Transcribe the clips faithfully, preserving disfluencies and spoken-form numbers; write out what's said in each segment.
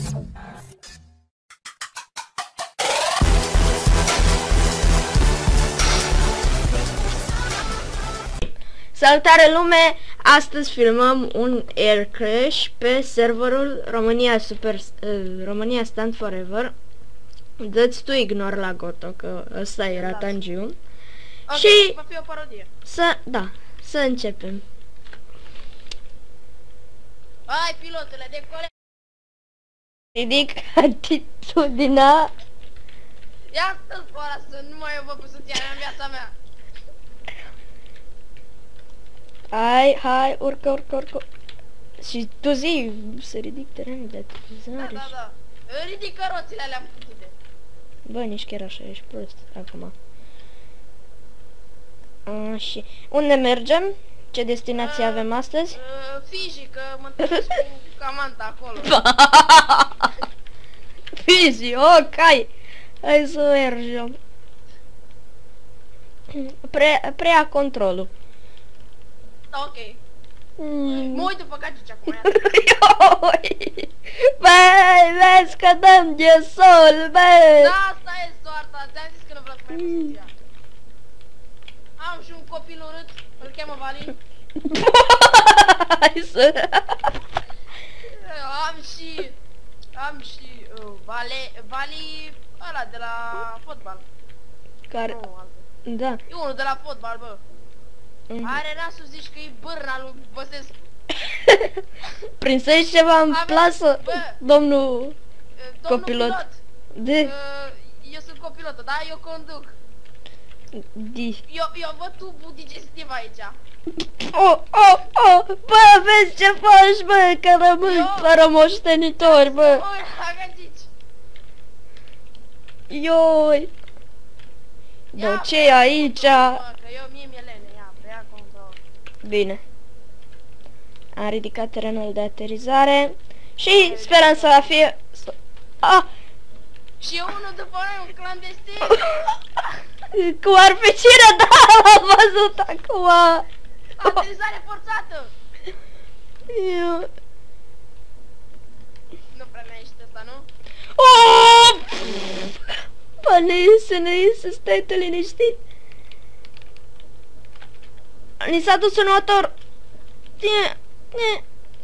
Salutare lume! Astăzi filmăm un air crash pe serverul România Super uh, România Stand Forever. Dă-ți tu ignor la Goto, că ăsta era Tangiu. Okay, și va fi o parodie. să, da, să începem. Hai, pilotule, decole! Ridic atitudinea. Ia stă-ți pe ăla, să nu mai eu vă pus soția mea în viața mea. Hai, hai, urcă, urcă, urcă. Și tu zi, să ridic terenul de Da, atitudinare. da, da. Ridică roțile alea putute. Bă, nici chiar așa, ești prost acum. A, și unde mergem? Ce destinație Uh, avem astăzi? Uh, Fiji, că mă întâlnesc cu Camanta acolo. Fiji, ok, hai. Hai să mergem. Pre, prea controlul. Ok. Mm. Mă uit după gagici acum, ia. Băi, vezi că dăm de sol, băi. Da, asta e soarta, ți-am zis că nu vreau să mai pus soția. Am și un copil urât, îl cheamă Valin. Hai să... Am și... Am și... Uh, Vale... Vali... ăla de la fotbal. Care... Nu, altul. Da. E unul de la fotbal, bă. Mhm. Are nasul, zici că e bârna lui Băsescu. Prinsești ceva în Avem- plasă, bă. domnul Uh, Domnul copilot. pilot. De... Uh, eu sunt copilotul, da? Eu conduc. Di. Eu, eu văd tubul digestiv aici. Oh, oh, oh, bă, vezi ce faci, bă, că rămâi Eu- fără moștenitori, bă. Oi, agagici. Ioi. Dar Ia, ce e aici? Mă, că eu mie mi-e lene, ia, preia control. Bine. Am ridicat terenul de aterizare și sperăm să fie... să- Ah! Și e unul după noi, un clandestin. Cum ar fi cine? Da, l-am văzut acum. Aterizare forțată. Eu... Nu prea mai ești ăsta, nu? Oh! Bă, ne iese, ne iese, stai tu liniștit. Ni s-a dus un motor. Nie, nie.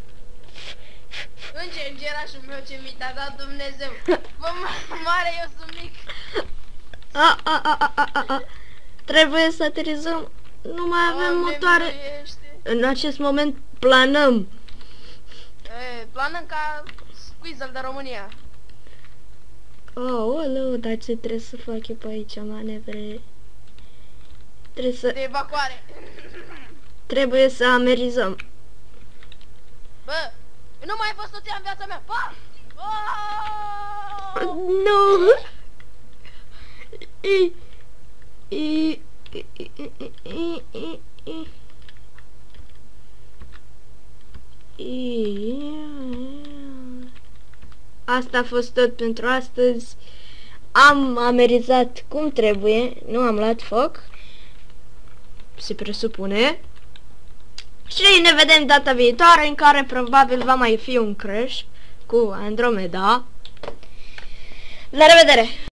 Înger, îngerașul meu ce mi te-a dat Dumnezeu. Bă, ma- mare, eu sunt mic. A, a, a, a, a, a, a. Trebuie să aterizăm. Nu mai avem Doamne, motoare. miluiește. În acest moment planăm. E, planăm ca Squeezel de România. Oh, oleu, dar ce trebuie să fac eu pe aici, manevre? Trebuie să, De evacuare. trebuie să amerizăm. Bă, nu mai ai fost soția în viața mea. Pa! Oh! Nu! I, i, i, i, i, i, i. I. Asta a fost tot pentru astăzi. Am amerizat cum trebuie, nu am luat foc, se presupune. Și ne vedem data viitoare, în care probabil va mai fi un crash cu Andromeda. La revedere!